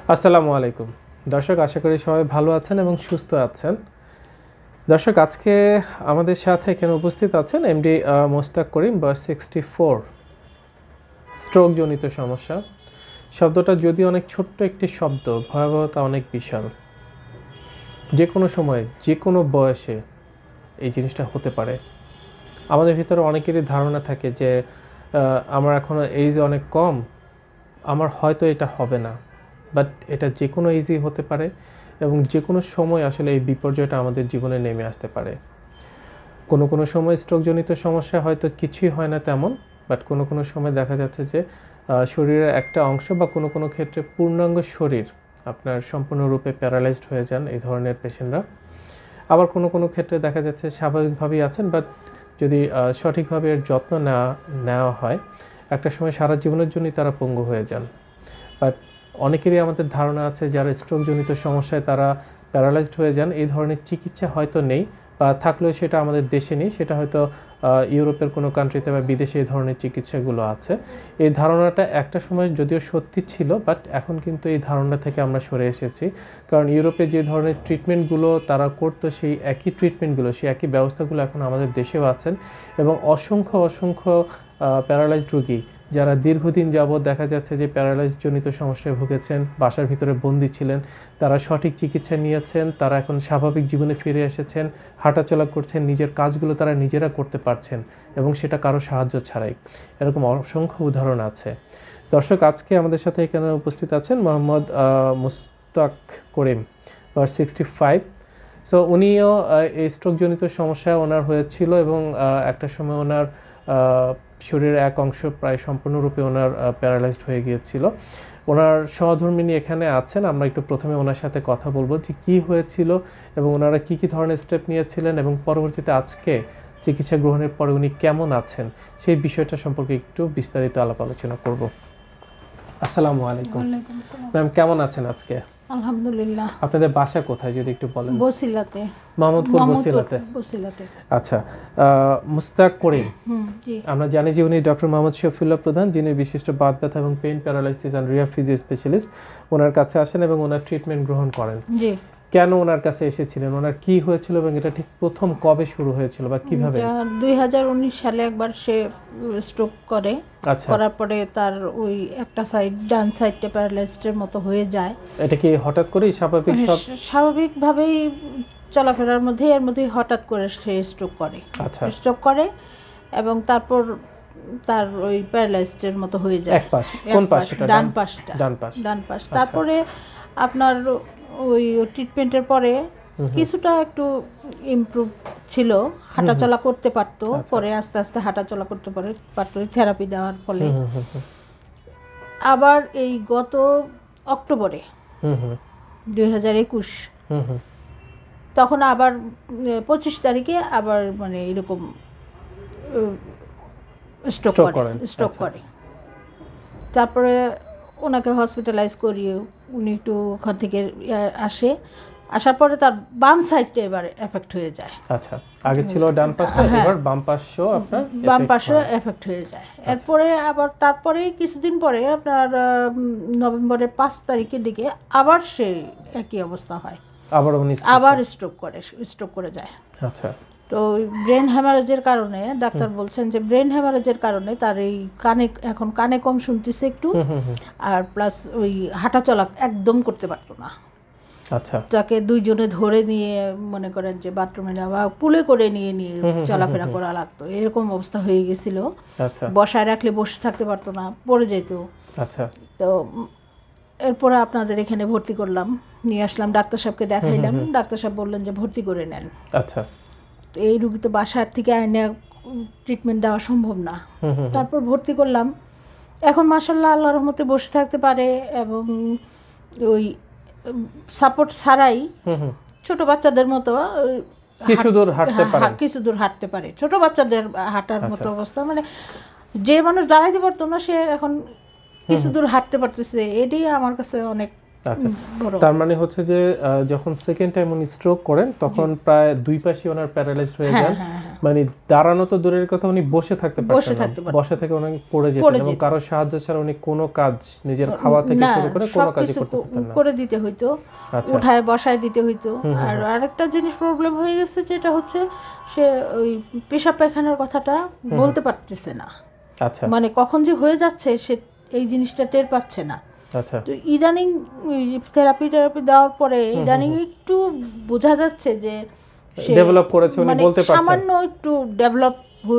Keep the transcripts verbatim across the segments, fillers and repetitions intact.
আসসালামু আলাইকুম দর্শক, আশা করি সবাই ভালো আছেন এবং সুস্থ আছেন। দর্শক, আজকে আমাদের সাথে এখানে উপস্থিত আছেন এমডি মোস্তাক করিম, বয়স সিক্সটি ফোর, স্ট্রোক জনিত সমস্যা। শব্দটা যদি অনেক ছোট্ট একটি শব্দ, ভয়াবহতা অনেক বিশাল। যে কোনো সময় যে কোনো বয়সে এই জিনিসটা হতে পারে। আমাদের ভিতরে অনেকেরই ধারণা থাকে যে আমার এখনও এইজ অনেক কম, আমার হয়তো এটা হবে না, বাট এটা যে কোনো এজই হতে পারে এবং যে কোনো সময় আসলে এই বিপর্যয়টা আমাদের জীবনে নেমে আসতে পারে। কোনো কোনো সময় স্ট্রোকজনিত সমস্যা হয়তো কিছুই হয় না তেমন, বাট কোনো কোনো সময় দেখা যাচ্ছে যে শরীরের একটা অংশ বা কোনো কোনো ক্ষেত্রে পূর্ণাঙ্গ শরীর আপনার সম্পূর্ণরূপে প্যারালাইজড হয়ে যান এই ধরনের পেশেন্টরা। আবার কোনো কোনো ক্ষেত্রে দেখা যাচ্ছে স্বাভাবিকভাবেই আছেন, বাট যদি সঠিকভাবে এর যত্ন নেওয়া নেওয়া হয় একটা সময় সারা জীবনের জন্যই তারা পঙ্গু হয়ে যান। বাট অনেকেরই আমাদের ধারণা আছে যারা স্ট্রোকজনিত সমস্যায় তারা প্যারালাইজড হয়ে যান, এই ধরনের চিকিৎসা হয়তো নেই, বা থাকলেও সেটা আমাদের দেশে নেই, সেটা হয়তো ইউরোপের কোনো কান্ট্রিতে বা বিদেশে এই ধরনের চিকিৎসাগুলো আছে। এই ধারণাটা একটা সময় যদিও সত্যি ছিল, বাট এখন কিন্তু এই ধারণা থেকে আমরা সরে এসেছি। কারণ ইউরোপে যে ধরনের ট্রিটমেন্টগুলো তারা করতো, সেই একই ট্রিটমেন্টগুলো, সেই একই ব্যবস্থাগুলো এখন আমাদের দেশেও আছেন। এবং অসংখ্য অসংখ্য প্যারালাইজড রোগী যারা দীর্ঘদিন যাবৎ দেখা যাচ্ছে যে প্যারালাইজ জনিত সমস্যায় ভুগেছেন, বাসার ভিতরে বন্দি ছিলেন, তারা সঠিক চিকিৎসা নিয়েছেন, তারা এখন স্বাভাবিক জীবনে ফিরে এসেছেন, হাঁটাচলা করছেন, নিজের কাজগুলো তারা নিজেরা করতে পারছেন এবং সেটা কারো সাহায্য ছাড়াই। এরকম অসংখ্য উদাহরণ আছে। দর্শক, আজকে আমাদের সাথে এখানে উপস্থিত আছেন মোহাম্মদ মোস্তাক করিম, বয়স সিক্সটি ফাইভ। সো উনিও এই স্ট্রোকজনিত সমস্যা ওনার হয়েছিল এবং একটা সময় ওনার শরীরের এক অংশ প্রায় সম্পূর্ণরূপে ওনার প্যারালাইজড হয়ে গিয়েছিল। ওনার সহধর্মিণী এখানে আছেন, আমরা একটু প্রথমে ওনার সাথে কথা বলবো যে কী হয়েছিল এবং ওনারা কী কী ধরনের স্টেপ নিয়েছিলেন এবং পরবর্তীতে আজকে চিকিৎসা গ্রহণের পরে উনি কেমন আছেন সেই বিষয়টা সম্পর্কে একটু বিস্তারিত আলাপ আলোচনা করব। আসসালামু আলাইকুম ম্যাম, কেমন আছেন আজকে? আলহামদুলিল্লাহ। আপনাদের বাসা কোথায় যদি একটু বলেন? বসিলাতে। মোহাম্মদপুর বসিলাতে। বসিলাতে। আচ্ছা, মুস্তাক করিম, আমরা জানি যে উনি ডক্টর মোহাম্মদ শফিউল্লাহ প্রধান, যিনি বিশিষ্ট বাত ব্যথা এবং pain paralysis and rehab physio specialist, ওনার কাছে আসেন এবং ওনার ট্রিটমেন্ট গ্রহণ করেন। জি। কেন ওনার কাছে এসেছিলেন, ওনার কি হয়েছিল এবং এটা ঠিক প্রথম কবে শুরু হয়েছিল বা কিভাবে? দুই হাজার উনিশ সালে একবার সে স্ট্রোক করে। আচ্ছা। করার পরে তার ওই একটা সাইড, ডান সাইডটা প্যারালাইজডের মতো হয়ে যায়। এটা কি হঠাৎ করেই স্বাভাবিক সব স্বাভাবিকভাবেই চলাফেরার মধ্যে এর মধ্যে হঠাৎ করে সে স্ট্রোক করে। আচ্ছা। স্ট্রোক করে এবং তারপর তার ওই প্যারালাইজডের মতো হয়ে যায়। এক পাশ, কোন পাশটা? ডান পাশটা। ডান পাশ। ডান পাশ। তারপরে আপনার ওই ট্রিটমেন্টের পরে কিছুটা একটু ইমপ্রুভ ছিল, হাঁটাচলা করতে পারতো, পরে আস্তে আস্তে হাঁটাচলা করতে পারে পারতো থেরাপি দেওয়ার ফলে। আবার এই গত অক্টোবরে দুই হাজার একুশ তখন আবার পঁচিশ তারিখে আবার মানে এরকম স্ট্রোক করে স্ট্রোক করে তারপরে ওনাকে হসপিটালাইজ করিয়ে উনি একটু ওখান থেকে আসে। আসার পরে তার বাম সাইডটা এবার এফেক্ট হয়ে যায়। আচ্ছা, আগে ছিল ডান পাশটা, এবার বাম পাশও আপনার বাম পাশও এফেক্ট হয়ে যায়। এরপরে আবার তারপরে কিছুদিন পরে আপনার নভেম্বরের পাঁচ তারিখের দিকে আবার সে একই অবস্থা হয়, আবার উনি আবার স্ট্রোক করে স্ট্রোক করে যায়। আচ্ছা। তো ব্রেন হ্যামারেজের কারণে ডাক্তার বলছেন যে ব্রেন হ্যামারেজের কারণে তার এই কানে, এখন কানে কম শুনতেছে একটু, আর প্লাস ওই হাঁটাচলা একদম করতে পারতো না। আচ্ছা। তাকে দুইজনে ধরে নিয়ে মনে করেন যে বাথরুমে নেওয়া, পুলে করে নিয়ে নিয়ে চলাফেরা করা লাগতো, এরকম অবস্থা হয়ে গেছিল। বসায় রাখলে বসে থাকতে পারতো না, পড়ে যেত। আচ্ছা। তো এরপরে আপনাদের এখানে ভর্তি করলাম, নিয়ে আসলাম, ডাক্তার সাহেবকে দেখাইলাম, ডাক্তার সাহেব বললেন যে ভর্তি করে নেন। আচ্ছা। তো এই রুগী তো বাসার থেকে আইনে ট্রিটমেন্ট দেওয়া সম্ভব না। তারপর ভর্তি করলাম। এখন মাশাআল্লাহ আল্লাহর রহমতে বসে থাকতে পারে এবং ওই সাপোর্ট ছাড়াই ছোট বাচ্চাদের মতো কিছু দূর হাঁটতে পারে, কিছু দূর হাঁটতে পারে, ছোট বাচ্চাদের হাঁটার মতো অবস্থা। মানে যে মানুষ দাঁড়াইতে পারতো না সে এখন কিছু দূর হাঁটতে পারতেছে, এটাই আমার কাছে অনেক আচ্ছা, তার মানে হচ্ছে যে যখন সেকেন্ড টাইম উনি স্ট্রোক করেন তখন প্রায় দুই পাশে ওনার প্যারালাইজড হয়ে যান, মানে দাঁড়ানো তো দূরের কথা, উনি বসে থাকতে পারতেন না, বসে থেকে উনি পড়ে যেতেন এবং কারো সাহায্য ছাড়া উনি কোনো কাজ, নিজের খাওয়া থেকে শুরু করে কোনো কাজই করতে পারতেন না, করে দিতে হইতো, উঠায় বসায় দিতে হইতো। আর আরেকটা জিনিস প্রবলেম হয়ে গেছে যেটা হচ্ছে সে ওই পেশাব পায়খানার কথাটা বলতে পারতেছে না। আচ্ছা, মানে কখন যে হয়ে যাচ্ছে সে এই জিনিসটা টের পাচ্ছে না। আচ্ছা, তো ইদানিং থেরাপি থেরাপি দেওয়ার পরে ইদানিং একটু বোঝা যাচ্ছে যে সে ডেভেলপ করেছে, উনি বলতে পারছেন, সামান্য একটু ডেভেলপ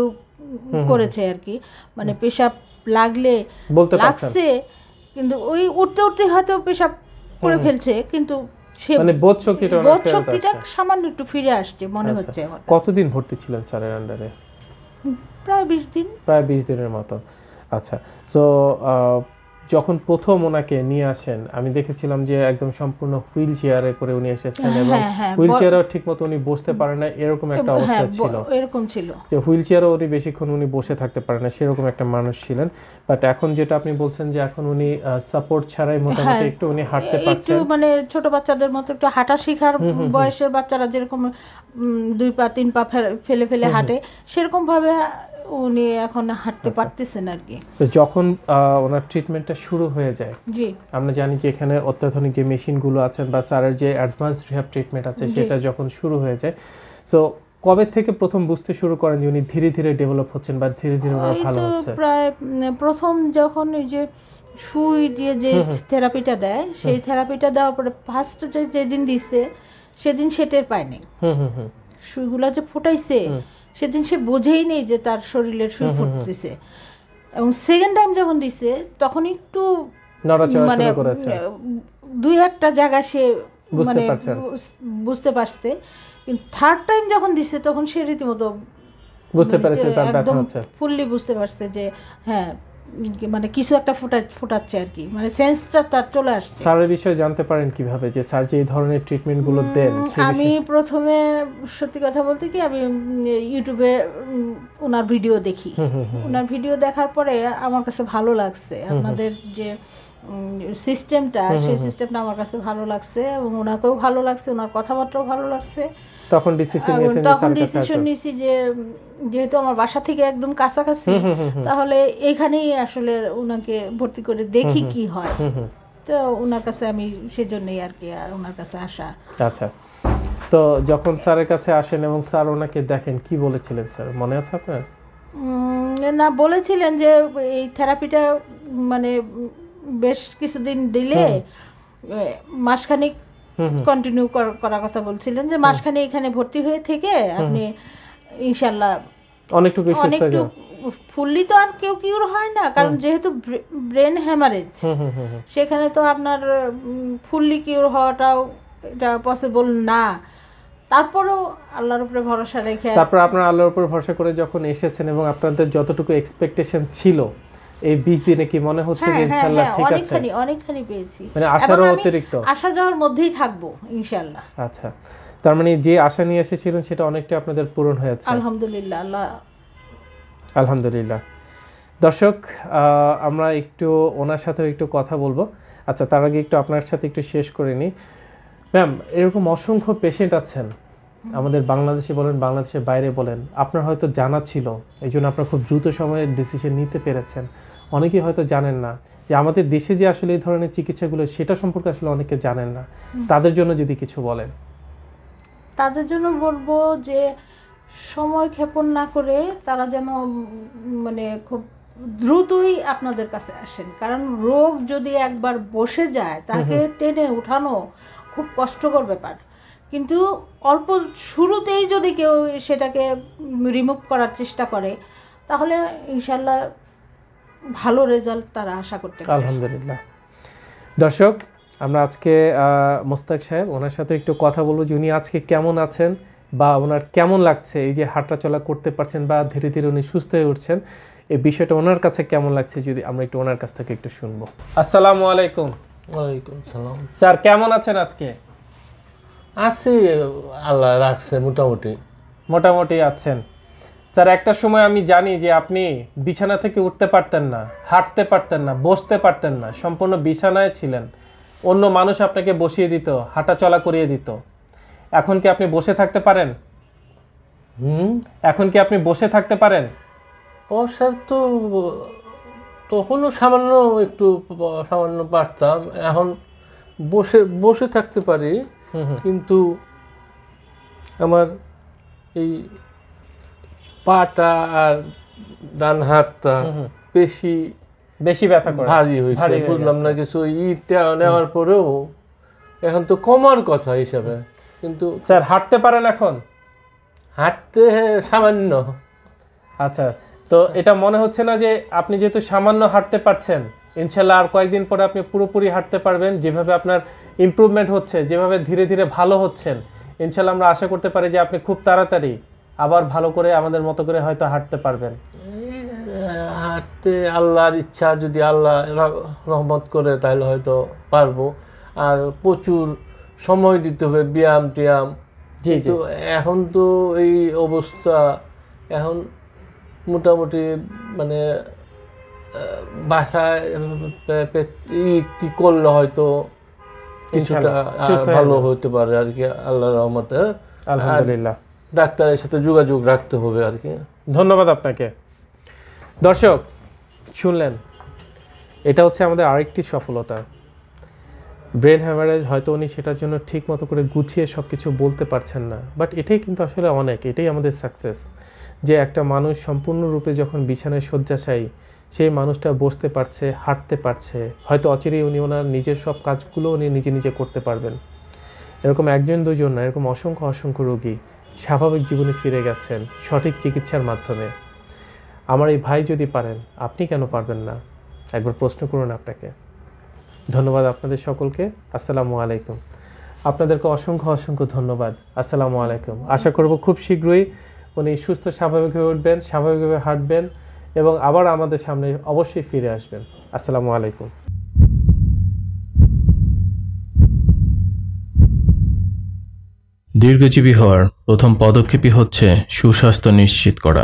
করেছে আর কি। মানে পেশাব লাগলে বলতে লাগছে, কিন্তু ওই উঠতে উঠতে হয়তো পেশাব করে ফেলছে, কিন্তু সে মানে বোধ শক্তিটা বোধ শক্তিটা সামান্য একটু ফিরে আসছে মনে হচ্ছে আমার। কতদিন ভর্তি ছিলেন স্যারের আন্ডারে? প্রায় বিশ দিন। প্রায় বিশ দিনের মতো। আচ্ছা, তো যখন প্রথম ওনাকে নিয়ে আসেন আমি দেখেছিলাম যে একদম সম্পূর্ণ হুইল চেয়ারে করে উনি এসেছেন এবং হুইল চেয়ারেও ঠিকমতো উনি বসতে পারেন না, এরকম একটা অবস্থা ছিল, এরকম ছিল যে হুইল চেয়ারও উনি বেশিক্ষণ উনি বসে থাকতে পারেন না, সেরকম একটা মানুষ ছিলেন। বাট এখন যেটা আপনি বলছেন যে এখন উনি সাপোর্ট ছাড়াই মোটামুটি একটু উনি হাঁটতে পারছেন, একটু মানে ছোট বাচ্চাদের মতো একটু হাঁটা শেখার বয়সের বাচ্চারা যেরকম দুই পা তিন পা ফেলে ফেলে হাঁটে সেরকম ভাবে উনি এখন হাঁটতে পারতেছেন আর কি। তো যখন ওনার ট্রিটমেন্টটা শুরু হয়ে যায়, জি আমরা জানি যে এখানে অত্যাধুনিক যে মেশিনগুলো আছেন বা স্যারের যে অ্যাডভান্স রিহ্যাব ট্রিটমেন্ট আছে সেটা যখন শুরু হয়ে যায়, সো কবে থেকে প্রথম বুঝতে শুরু করেন যে উনি ধীরে ধীরে ডেভেলপ হচ্ছেন বা ধীরে ধীরে ওনার ভালো হচ্ছে? প্রায় প্রথম যখন এই যে সুই দিয়ে যে থেরাপিটা দেয় সেই থেরাপিটা দেওয়ার পরে ফার্স্ট যে যেদিন দিচ্ছে সেদিন সে টের পায়নি, সুইগুলা যে ফুটাইছে সেদিন সে বোঝেই নেই যে তার শরীরের সুই ফুটতেছে। এবং সেকেন্ড টাইম যখন দিছে তখন একটু মানে দুই একটা জায়গা সে মানে বুঝতে পারছে, কিন্তু থার্ড টাইম যখন দিছে তখন সে রীতিমতো বুঝতে পারছে তার ব্যথা হচ্ছে, ফুললি বুঝতে পারছে যে হ্যাঁ মানে কিছু একটা ফুটা ফুটাচ্ছে আর কি, মানে সেন্সটা তার চলে আসছে। স্যারের বিষয়ে জানতে পারেন কিভাবে যে স্যার যে এই ধরনের ট্রিটমেন্টগুলো দেন? আমি প্রথমে সত্যি কথা বলতে কি আমি ইউটিউবে ওনার ভিডিও দেখি, ওনার ভিডিও দেখার পরে আমার কাছে ভালো লাগছে, আপনাদের যে সিস্টেমটা সেই সিস্টেমটা আমার কাছে ভালো লাগছে এবং ওনাকেও ভালো লাগছে, ওনার কথাবার্তাও ভালো লাগছে। তখন ডিসিশন নিয়েছেন, তখন ডিসিশন নিয়েছি যে যেহেতু আমার বাসা থেকে একদম কাছাকাছি তাহলে এখানেই আসলে ওনাকে ভর্তি করে দেখি কি হয়, তো ওনার কাছে আমি সেজন্যই আর কি ওনার কাছে আসা। আচ্ছা, তো যখন স্যারের কাছে আসেন এবং স্যার ওনাকে দেখেন কি বলেছিলেন স্যার, মনে আছে আপনার? না, বলেছিলেন যে এই থেরাপিটা মানে বেশ কিছুদিন দিলে মাসখানিক কন্টিনিউ করার কথা বলছিলেন, যে মাসখানে এখানে ভর্তি হয়ে থেকে আপনি ইনশাল্লাহ অনেকটুকু অনেকটু ফুললি তো আর কেউ কিউর হয় না, কারণ যেহেতু ব্রেন হ্যামারেজ সেখানে তো আপনার ফুললি কিউর হওয়াটাও এটা পসিবল না। তারপরেও আল্লাহর উপরে ভরসা রেখে তারপর আপনারা আল্লাহর উপর ভরসা করে যখন এসেছেন এবং আপনাদের যতটুকু এক্সপেকটেশন ছিল এই বিশ দিনে কি মনে হচ্ছে যে ইনশাআল্লাহ ঠিক আছে? অনেকখানি অনেকখানি পেয়েছি, মানে আশারও অতিরিক্ত আশা যাওয়ার মধ্যেই থাকবো ইনশাআল্লাহ। আচ্ছা, তার মানে যে আশা নিয়ে এসেছিলেন সেটা অনেকটা আপনাদের পূরণ হয়েছে আলহামদুলিল্লাহ। আল্লাহ আলহামদুলিল্লাহ। দর্শক, আমরা একটু ওনার সাথেও একটু কথা বলবো। আচ্ছা, তার আগে একটু আপনার সাথে একটু শেষ করে নিই। ম্যাম, এরকম অসংখ্য পেশেন্ট আছেন আমাদের বাংলাদেশে বলেন বাংলাদেশের বাইরে বলেন, আপনার হয়তো জানা ছিল, এই জন্য আপনার খুব দ্রুত সময়ে ডিসিশন নিতে পেরেছেন। অনেকেই হয়তো জানেন না যে আমাদের দেশে যে আসলে এই ধরনের চিকিৎসাগুলো সেটা সম্পর্কে আসলে অনেকে জানেন না, তাদের জন্য যদি কিছু বলেন। তাদের জন্য বলবো যে সময় ক্ষেপণ না করে তারা যেন মানে খুব দ্রুতই আপনাদের কাছে আসেন, কারণ রোগ যদি একবার বসে যায় তাকে টেনে উঠানো খুব কষ্টকর ব্যাপার, কিন্তু অল্প শুরুতেই যদি কেউ সেটাকে রিমুভ করার চেষ্টা করে তাহলে ইনশাল্লাহ ভালো রেজাল্ট তারা আশা করতে পারে। আলহামদুলিল্লাহ। দর্শক, আমরা আজকে মোস্তাক সাহেব ওনার সাথে একটু কথা বলবো যে উনি আজকে কেমন আছেন বা ওনার কেমন লাগছে এই যে হাঁটা চলা করতে পারছেন বা ধীরে ধীরে উনি সুস্থ হয়ে উঠছেন, এই বিষয়টা ওনার কাছে কেমন লাগছে যদি আমরা একটু ওনার কাছ থেকে একটু শুনবো। আসসালামু আলাইকুম। ওয়ালাইকুম সালাম। স্যার কেমন আছেন আজকে? আছি, আল্লাহ রাখছে মোটামুটি। মোটামুটি আছেন। স্যার, একটা সময় আমি জানি যে আপনি বিছানা থেকে উঠতে পারতেন না, হাঁটতে পারতেন না, বসতে পারতেন না, সম্পূর্ণ বিছানায় ছিলেন। অন্য মানুষ আপনাকে বসিয়ে দিত, হাঁটা চলা করিয়ে দিত, এখন কি আপনি বসে থাকতে পারেন? হুম এখন কি আপনি বসে থাকতে পারেন? বসার তো তখনও সামান্য একটু সামান্য পারতাম, এখন বসে বসে থাকতে পারি, কিন্তু আমার এই পাটা আর ডান হাতটা বেশি বেশি ব্যথা করে, ভারী হয়েছে, বুঝলাম না কিছু। ইটা নেওয়ার পরেও এখন তো কমার কথা হিসাবে, কিন্তু স্যার হাঁটতে পারেন এখন? হাঁটতে সামান্য। আচ্ছা, তো এটা মনে হচ্ছে না যে আপনি যেহেতু সামান্য হাঁটতে পারছেন, ইনশাল্লাহ আর কয়েকদিন পরে আপনি পুরোপুরি হাঁটতে পারবেন? যেভাবে আপনার ইমপ্রুভমেন্ট হচ্ছে, যেভাবে ধীরে ধীরে ভালো হচ্ছেন, ইনশাল্লাহ আমরা আশা করতে পারি যে আপনি খুব তাড়াতাড়ি আবার ভালো করে আমাদের মতো করে হয়তো হাঁটতে পারবেন। হাঁটতে আল্লাহর ইচ্ছা, যদি আল্লাহ রহমত করে তাহলে হয়তো পারবো। আর প্রচুর সময় দিতে হবে, ব্যায়াম ট্যায়াম। জি জি। এখন তো এই অবস্থা, এখন মোটামুটি মানে বাসায় কি করলে হয়তো কিছুটা ভালো হতে পারে আর কি, আল্লাহর রহমতে। আলহামদুলিল্লাহ। ডাক্তারের সাথে যোগাযোগ রাখতে হবে আর কি। ধন্যবাদ আপনাকে। দর্শক শুনলেন, এটা হচ্ছে আমাদের আরেকটি সফলতা। ব্রেন হ্যামারেজ, হয়তো উনি সেটার জন্য ঠিক মতো করে গুছিয়ে সব কিছু বলতে পারছেন না, বাট এটাই কিন্তু আসলে অনেক, এটাই আমাদের সাকসেস। যে একটা মানুষ সম্পূর্ণরূপে যখন বিছানায় শয্যাশায়ী, সেই মানুষটা বসতে পারছে, হাঁটতে পারছে, হয়তো অচিরেই উনি ওনার নিজের সব কাজগুলো উনি নিজে নিজে করতে পারবেন। এরকম একজন দুজন না, এরকম অসংখ্য অসংখ্য রোগী স্বাভাবিক জীবনে ফিরে গেছেন সঠিক চিকিৎসার মাধ্যমে। আমার এই ভাই যদি পারেন, আপনি কেন পারবেন না? একবার প্রশ্ন করুন আপনাকে। ধন্যবাদ আপনাদের সকলকে। আসসালামু আলাইকুম। আপনাদেরকে অসংখ্য অসংখ্য ধন্যবাদ। আসসালামু আলাইকুম। আশা করব খুব শীঘ্রই উনি সুস্থ স্বাভাবিক হয়ে উঠবেন, স্বাভাবিকভাবে হাঁটবেন এবং আবার আমাদের সামনে অবশ্যই ফিরে আসবেন। আসসালামু আলাইকুম। দীর্ঘজীবী হওয়ার প্রথম পদক্ষেপই হচ্ছে সুস্বাস্থ্য নিশ্চিত করা।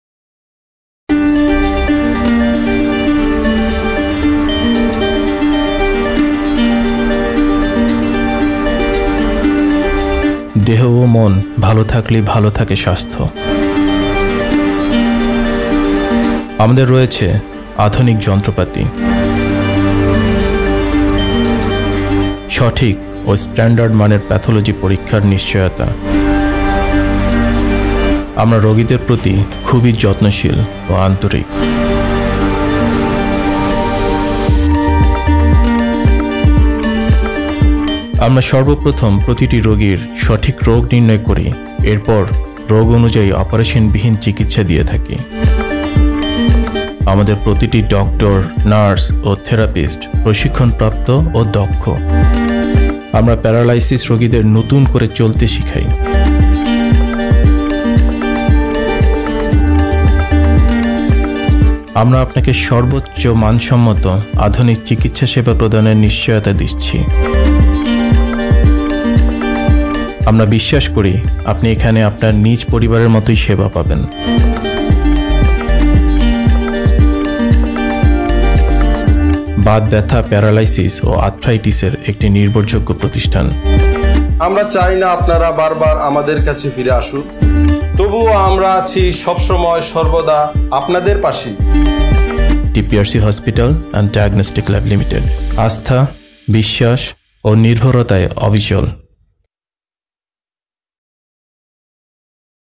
দেহ ও মন ভালো থাকলেই ভালো থাকে স্বাস্থ্য। আমাদের রয়েছে আধুনিক যন্ত্রপাতি, সঠিক ও স্ট্যান্ডার্ড মানের প্যাথোলজি পরীক্ষার নিশ্চয়তা। আমরা রোগীদের প্রতি খুবই যত্নশীল ও আন্তরিক। আমরা সর্বপ্রথম প্রতিটি রোগীর সঠিক রোগ নির্ণয় করি, এরপর রোগ অনুযায়ী অপারেশনবিহীন চিকিৎসা দিয়ে থাকি। আমাদের প্রতিটি ডক্টর, নার্স ও থেরাপিস্ট প্রশিক্ষণপ্রাপ্ত ও দক্ষ। আমরা প্যারালাইসিস রোগীদের নতুন করে চলতে শিখাই। আমরা আপনাকে সর্বোচ্চ মানসম্মত আধুনিক চিকিৎসা সেবা প্রদানের নিশ্চয়তা দিচ্ছি। আমরা বিশ্বাস করি আপনি এখানে আপনার নিজ পরিবারের মতোই সেবা পাবেন। বাত ব্যথা, প্যারালাইসিস ও আর্থ্রাইটিসের একটি নির্ভরযোগ্য প্রতিষ্ঠান। আমরা চাই না আপনারা বারবার আমাদের কাছে ফিরে আসুন, তবুও আমরা আছি সবসময় সর্বদা আপনাদের পাশে। TPRC hospital and diagnostic lab limited. আস্থা, বিশ্বাস ও নির্ভরতায় অবিচল।